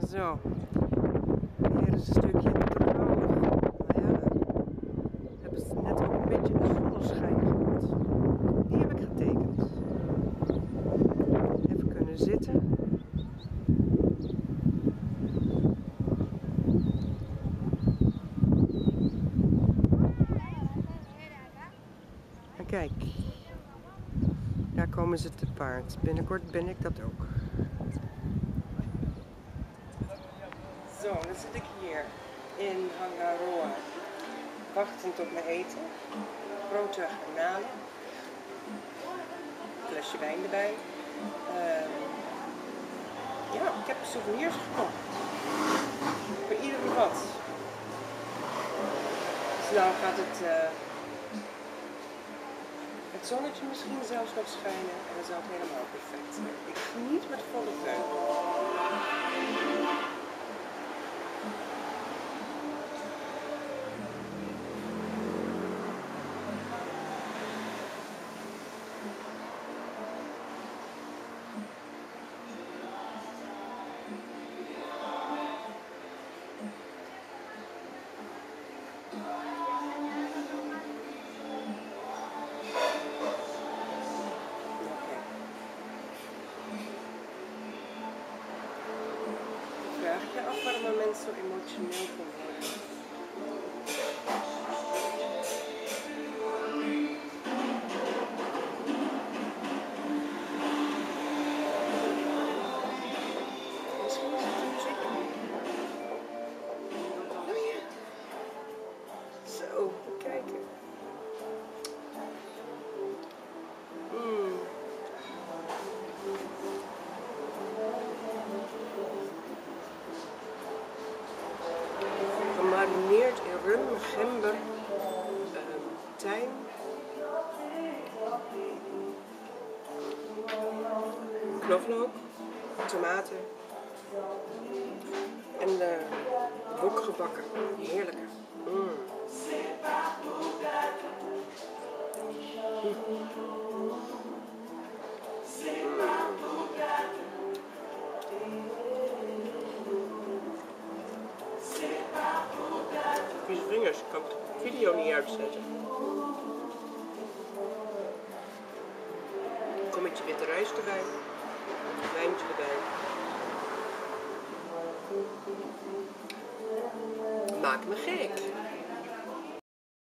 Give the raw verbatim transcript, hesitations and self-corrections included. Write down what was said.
Zo, hier is een stukje droog. Nou ja, hebben ze net ook een beetje de zonneschijn gehad. Die heb ik getekend. Even kunnen zitten. En kijk, daar komen ze te paard. Binnenkort ben ik dat ook. Zo, dan zit ik hier in Hangaroa, wachtend op mijn eten. Grote garnalen. Een flesje wijn erbij. Uh, ja, ik heb souvenirs gekocht. Voor iedereen wat. Dus nou gaat het, uh, het zonnetje misschien zelfs nog schijnen en dan is het helemaal perfect. Ik geniet met volle teugen. Vraag je af waarom een mens zo emotioneel kon worden? Misschien is het muziek. Oh ja. Zo, kijken. Mm. Gemarineerd in rum, gember, uh, tijm, knoflook, tomaten en uh, wok gebakken. Heerlijk. Mm. Mm. Vieze vingers, ik kan de video niet uitzetten. Een kommetje witte rijst erbij, een wijntje erbij. Maak me gek.